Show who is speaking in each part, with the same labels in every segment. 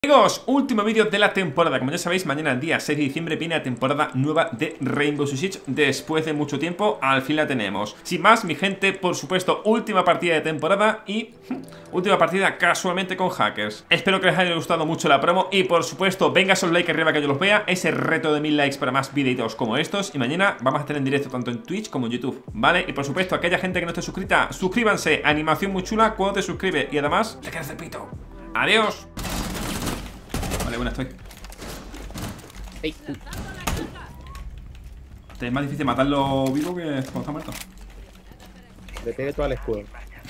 Speaker 1: Amigos, último vídeo de la temporada. Como ya sabéis, mañana el día 6 de diciembre viene la temporada nueva de Rainbow Six Siege. Después de mucho tiempo, al fin la tenemos. Sin más, mi gente, por supuesto, última partida de temporada y última partida casualmente con hackers. Espero que les haya gustado mucho la promo y por supuesto, venga esos likes arriba que yo los vea. Ese reto de 1000 likes para más videitos como estos. Y mañana vamos a estar en directo tanto en Twitch como en YouTube, ¿vale? Y por supuesto, aquella gente que no esté suscrita, suscríbanse. Animación muy chula cuando te suscribes. Y además, te quedas el pito. Adiós. Vale, buena estoy.
Speaker 2: Ey.
Speaker 1: Es más difícil matarlo vivo que cuando está muerto.
Speaker 2: Le pegué todo al escudo.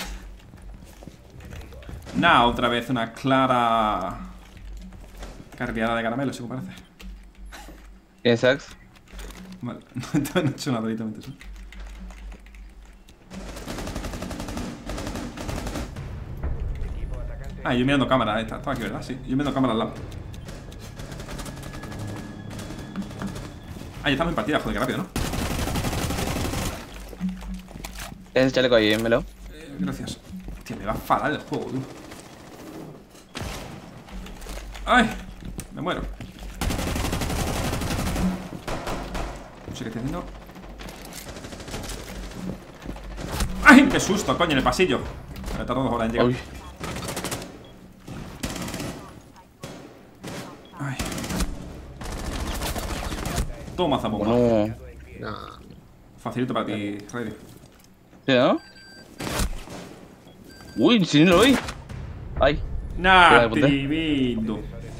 Speaker 1: Nah, otra vez una clara carriada de caramelo, según parece.
Speaker 3: ¿Tienes sax?
Speaker 1: Vale, no he hecho nada directamente eso. Ah, yo mirando cámara, estaba aquí, ¿verdad? Sí, yo mirando cámara al lado. Ah, ya estamos en partida, joder, qué rápido, ¿no?
Speaker 3: Ese chaleco ahí, melo.
Speaker 1: Gracias. Hostia, me va a falar el juego, tú. ¡Ay! Me muero. No sé qué estoy haciendo. ¡Ay! ¡Qué susto, coño! En el pasillo. Me tardado 2 horas en llegar.
Speaker 3: Uy.
Speaker 1: Ay. Toma, Zambomba.
Speaker 3: Bueno.
Speaker 2: No.
Speaker 1: Facilito para ti, Ready.
Speaker 3: ¿Sí, no? Uy, si no lo vi. Ay.
Speaker 1: Nah,
Speaker 3: Espera,
Speaker 1: tremendo.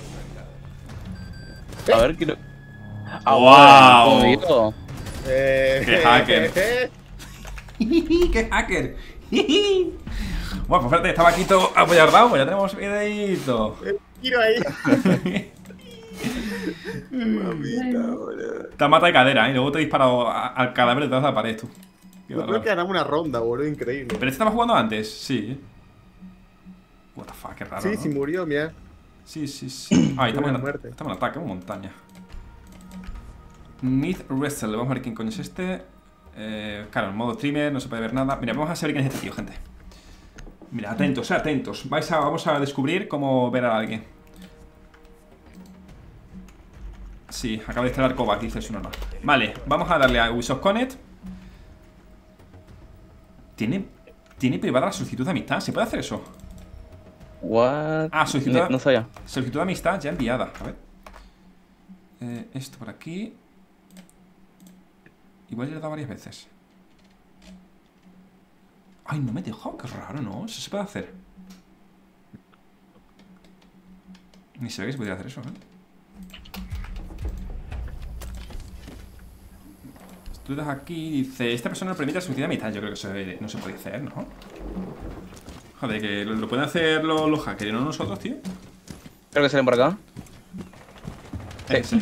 Speaker 3: A ver, quiero.
Speaker 1: ¡Wow!
Speaker 3: Bueno,
Speaker 1: ¡Qué hacker! ¡Qué hacker! Bueno, pues espérate, estaba aquí todo apoyardado, pues ya tenemos videito.
Speaker 2: Tiro ahí. Mamita, boludo.
Speaker 1: Te mata de cadera, y luego te he disparado al cadáver detrás de la pared, tú. Qué
Speaker 2: Yo creo
Speaker 1: bárbaro.
Speaker 2: que ganamos una ronda, boludo, increíble.
Speaker 1: ¿Pero este estaba jugando antes? Sí. What the fuck, qué raro,
Speaker 2: Sí,
Speaker 1: ¿no?
Speaker 2: sí murió, mira.
Speaker 1: Sí, sí, sí. Ah, estamos
Speaker 2: Buena
Speaker 1: en,
Speaker 2: muerte.
Speaker 1: estamos en ataque, en montaña. Myth Wrestle, vamos a ver quién coño es este. Claro, en modo streamer no se puede ver nada. Mira, vamos a saber quién es este tío, gente. Mira, atentos, atentos. Vamos a descubrir cómo ver a alguien. Sí, acaba de instalar Kovac, dice su normal. Vale, vamos a darle a Ubisoft Connect. Tiene privada la solicitud de amistad. ¿Se puede hacer eso?
Speaker 3: What?
Speaker 1: Ah, solicitud,
Speaker 3: No sabía.
Speaker 1: solicitud de amistad ya enviada. A ver. Esto por aquí. Igual ya le he dado varias veces. Ay, no me he dejado. Qué raro, ¿no? Eso se puede hacer. Ni se ve que se podría hacer eso, ¿eh? Tú das aquí y dice: esta persona no permite la solicitud de amistad. Yo creo que eso no se puede hacer, ¿no? Joder, que lo pueden hacer los hackers y no nosotros, tío.
Speaker 3: Creo que salen por acá.
Speaker 1: Es ese.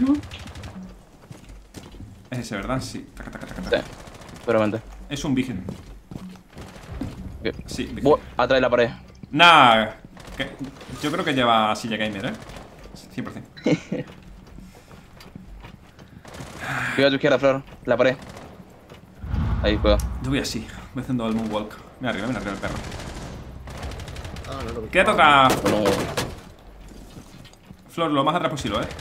Speaker 1: Es ese, ¿verdad? Sí. Taca, taca, taca, taca.
Speaker 3: Sí, seguramente.
Speaker 1: Es un virgen.
Speaker 3: ¿Qué?
Speaker 1: Sí, virgen.
Speaker 3: Atrás de la pared.
Speaker 1: Nah, yo creo que lleva silla gamer, ¿eh? 100%.
Speaker 3: Cuidado a tu izquierda, Flor. La pared. Ahí, cuidado.
Speaker 1: Yo voy así, voy haciendo el moonwalk. Mira arriba el perro.
Speaker 2: Ah, no lo vi.
Speaker 1: Quédate atrás,
Speaker 3: Bueno,
Speaker 1: Flor, lo más atrás posible, ¿eh?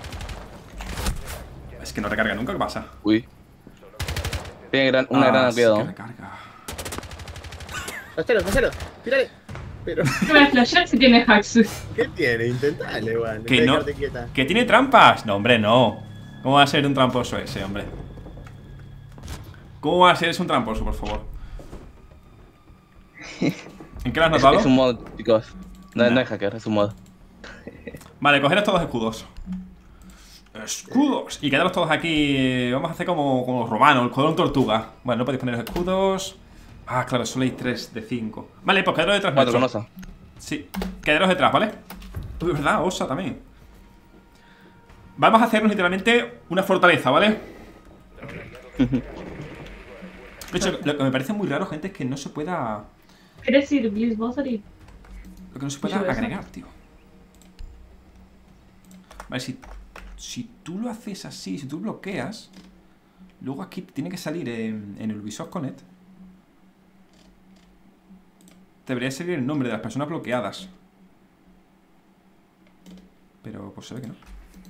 Speaker 1: Es que no recarga nunca, ¿qué pasa?
Speaker 3: uy. Tiene una granada,
Speaker 1: sí
Speaker 3: cuidado.
Speaker 1: que recarga.
Speaker 2: Flashero, tírale. Pero,
Speaker 4: No me flashear si tiene hacks.
Speaker 2: ¿qué tiene? Intentale, igual.
Speaker 1: Que no,
Speaker 2: Quedarte quieta.
Speaker 1: que tiene trampas. No, hombre, no. ¿Cómo va a ser un tramposo ese, hombre? ¿Cómo va a ser ese un tramposo, por favor? ¿En qué lo has notado?
Speaker 3: Es un mod, chicos. No,
Speaker 1: Nah.
Speaker 3: no es hacker, es un mod.
Speaker 1: Vale, coger estos dos escudos. Escudos. Y quedaros todos aquí. Vamos a hacer como los romanos, el cordón tortuga. Bueno, no podéis poner los escudos. Ah, claro, solo hay 3 de 5. Vale, pues quedaros detrás
Speaker 3: 4 con
Speaker 1: nuestro.
Speaker 3: osa.
Speaker 1: Sí, quedaros detrás, ¿vale? Uy, verdad, osa también. Vamos a hacernos literalmente una fortaleza, ¿vale? De hecho, lo que me parece muy raro, gente, es que no se pueda...
Speaker 4: ¿Quieres ir, Bliss Bossary?
Speaker 1: Lo que no se pueda
Speaker 4: Eso, eso.
Speaker 1: agregar, tío. Vale, si tú lo haces así, si tú bloqueas, luego aquí tiene que salir en el Ubisoft Connect. Debería salir el nombre de las personas bloqueadas. Pero pues se ve que no.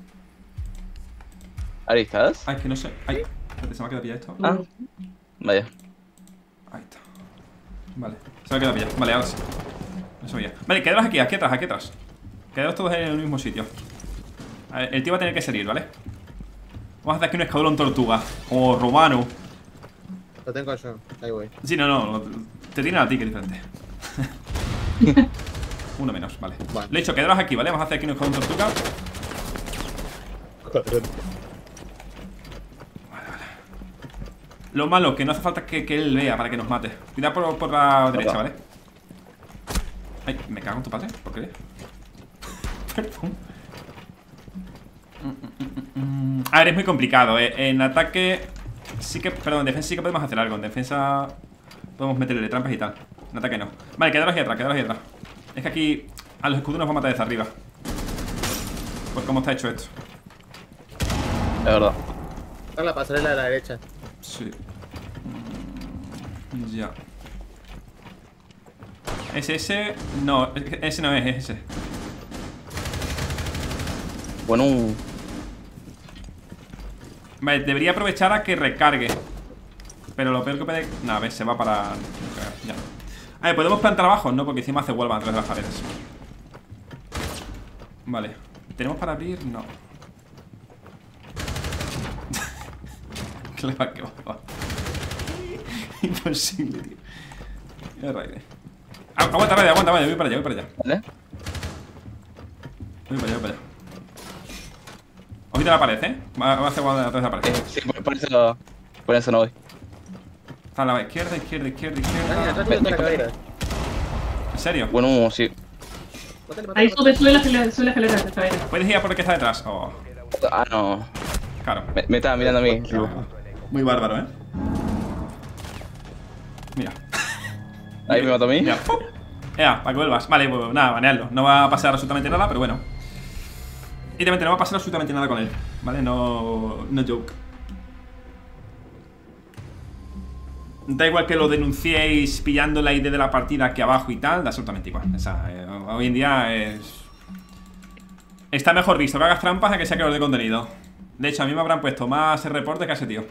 Speaker 3: ¿Ahí estás?
Speaker 1: Ay, es que no sé. Ay, espérate, se me ha quedado pillado esto.
Speaker 3: Ah, vaya.
Speaker 1: Ahí está. Vale, se me ha quedado pillado. Vale, ahora sí. No sabía. Vale, quedaros aquí atrás, aquí atrás. Quedaros todos en el mismo sitio. A ver, el tío va a tener que salir, ¿vale? Vamos a hacer aquí un escuadrón tortuga. O romano.
Speaker 2: Lo tengo yo. Ahí voy.
Speaker 1: Sí, no. Te tiene a ti, que es diferente. Uno menos, vale.
Speaker 2: Vale.
Speaker 1: Le he dicho, quedaros aquí, ¿vale? Vamos a hacer aquí un escuadrón tortuga. Lo malo, que no hace falta que él vea para que nos mate. Cuidado por la derecha, ¿vale? Ay, me cago en tu padre, ¿por qué? A ver, es muy complicado, En ataque sí que, perdón, en defensa sí que podemos hacer algo. En defensa podemos meterle trampas y tal. En ataque no. Vale, quedaros ahí atrás, Es que aquí a los escudos nos va a matar desde arriba. Por cómo está hecho esto.
Speaker 3: Es verdad.
Speaker 2: Está la pasarela de la derecha.
Speaker 1: Sí. Ya. Ese. No, ese no es ese.
Speaker 3: Bueno.
Speaker 1: Vale, debería aprovechar a que recargue. Pero lo peor que puede... No, a ver, se va para... Ya. A ver, podemos plantar abajo, ¿no? Porque encima hace vuelva atrás de las paredes. Vale. ¿Tenemos para abrir? No. Claro que va. Imposible, tío. Aguanta, vale, voy para allá.
Speaker 3: ¿Vale?
Speaker 1: Voy para allá. Ojito la pared, ¿eh? Va a hacer atrás de la pared.
Speaker 3: Sí, por eso no voy.
Speaker 1: Está a la izquierda.
Speaker 2: Dani, atrás tuyo está la cadera.
Speaker 1: ¿En serio?
Speaker 3: Bueno, sí.
Speaker 4: Ahí sube la escalera de cadera.
Speaker 1: ¿Puedes ir a por el que está detrás? Oh,
Speaker 3: Ah, no.
Speaker 1: claro.
Speaker 3: Me estaba mirando a mí.
Speaker 1: Muy bárbaro, ¿eh? Mira.
Speaker 3: Ahí me mató a mí.
Speaker 1: Mira. Ya, para que vuelvas. Vale, pues nada, banearlo. No va a pasar absolutamente nada, pero bueno. Y también no va a pasar absolutamente nada con él. ¿Vale? No joke. Da igual que lo denunciéis pillando la ID de la partida aquí abajo y tal, da absolutamente igual. O sea, hoy en día está mejor visto que hagas trampas a que sea creador de contenido. De hecho, a mí me habrán puesto más reporte que a ese tío.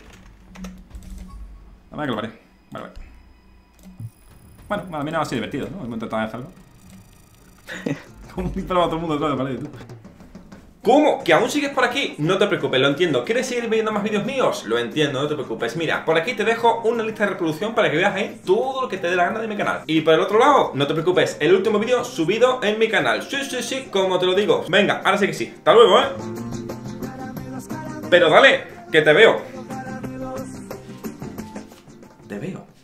Speaker 1: La verdad que lo haré. Vale. Bueno, a mí nada, ha sido divertido, ¿no? Hemos intentado hacerlo. Como disparaba a todo el mundo detrás de la pared, tú. ¿Cómo? ¿Que aún sigues por aquí? No te preocupes, lo entiendo. ¿Quieres seguir viendo más vídeos míos? Lo entiendo, no te preocupes. Mira, por aquí te dejo una lista de reproducción para que veas ahí todo lo que te dé la gana de mi canal. Y por el otro lado, no te preocupes, el último vídeo subido en mi canal. Sí, como te lo digo. Venga, ahora sí que sí. Hasta luego, Pero dale, que te veo. Te veo.